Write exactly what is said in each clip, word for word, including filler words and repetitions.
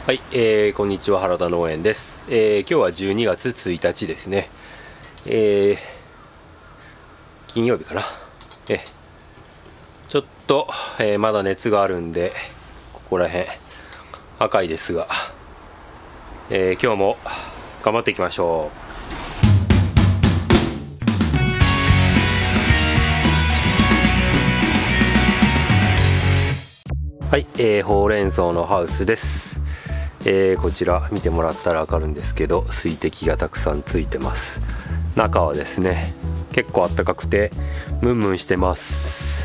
はい、えー、こんにちは、原田農園です。えー、今日はじゅうにがつついたちですね。えー、金曜日かな。えー、ちょっと、えー、まだ熱があるんで、ここら辺赤いですが、えー、今日も頑張っていきましょう。はい、えー、ほうれん草のハウスです。えー、こちら見てもらったら分かるんですけど、水滴がたくさんついてます。中はですね、結構あったかくてムンムンしてます。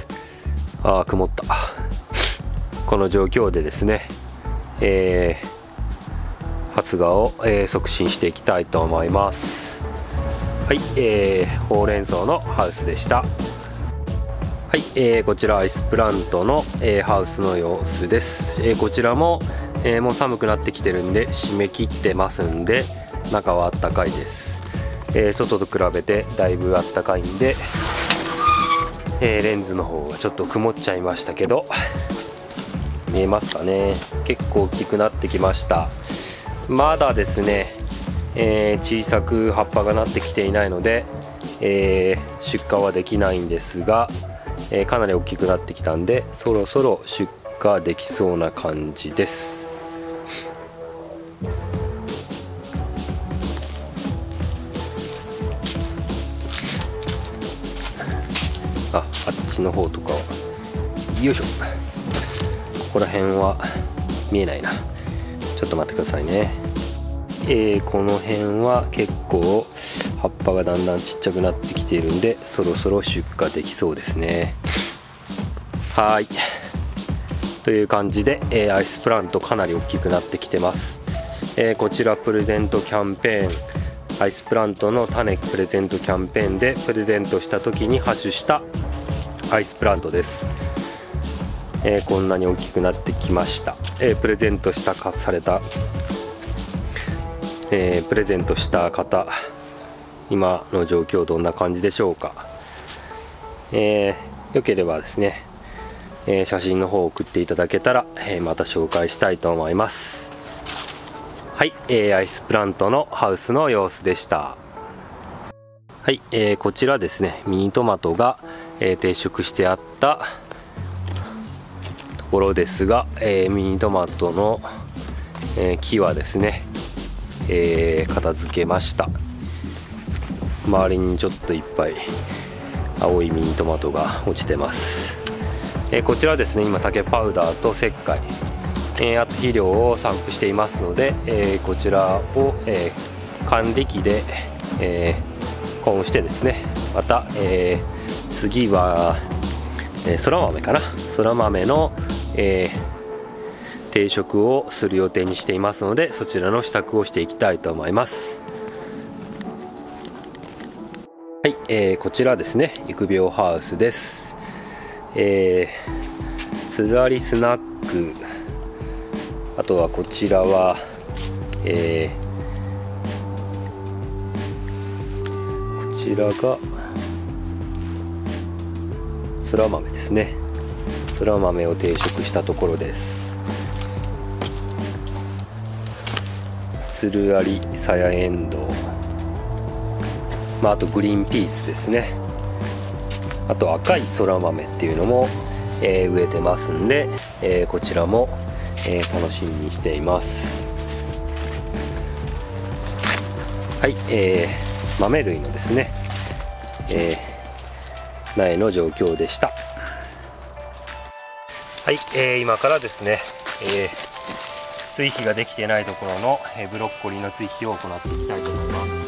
あー、曇った。この状況でですね、えー、発芽を、えー、促進していきたいと思います。はい、えー、ほうれん草のハウスでした。はい、えー、こちらアイスプラントの、えー、ハウスの様子です。えー、こちらも、えー、もう寒くなってきてるんで締め切ってますんで、中はあったかいです。えー、外と比べてだいぶあったかいんで、えー、レンズの方がちょっと曇っちゃいましたけど、見えますかね。結構大きくなってきました。まだですね、えー、小さく葉っぱがなってきていないので、えー、出荷はできないんですが、えー、かなり大きくなってきたんで、そろそろ出荷できそうな感じです。あ、あっちの方とかはよいしょ、ここら辺は見えないな。ちょっと待ってくださいね。えー、この辺は結構葉っぱがだんだんちっちゃくなってきているんで、そろそろ出荷できそうですね。はい、という感じで、えー、アイスプラントかなり大きくなってきてます。えー、こちらプレゼントキャンペーン、アイスプラントの種プレゼントキャンペーンでプレゼントした時にハッシュしたアイスプラントです。えー、こんなに大きくなってきました。えー、プレゼントしたかされたえー、プレゼントした方、今の状況どんな感じでしょうか。えー、よければですね、えー、写真の方を送っていただけたら、えー、また紹介したいと思います。はい、えー、アイスプラントのハウスの様子でした。はい、えー、こちらですね、ミニトマトが、えー、定食してあったところですが、えー、ミニトマトの、えー、木はですね、えー、片付けました。周りにちょっといっぱい青いミニトマトが落ちてます。えー、こちらですね、今竹パウダーと石灰、えー、あと肥料を散布していますので、えー、こちらを、えー、管理機で、えー、コンしてですね、また、えー、次は、えー、そら豆かな、そら豆の、えー定食をする予定にしていますので、そちらの支度をしていきたいと思います。はい、えー、こちらですね、育苗ハウスです。えー、つらりスナック、あとはこちらは、えー、こちらがそら豆ですね。そら豆を定食したところです。つるありさやえんどう、まあ、あとグリーンピースですね。あと赤いそら豆っていうのも、えー、植えてますんで、えー、こちらも、えー、楽しみにしています。はい、えー、豆類のですね、えー、苗の状況でした。はい、えー、今からですね、えー追肥ができていないところのブロッコリーの追肥を行っていきたいと思います。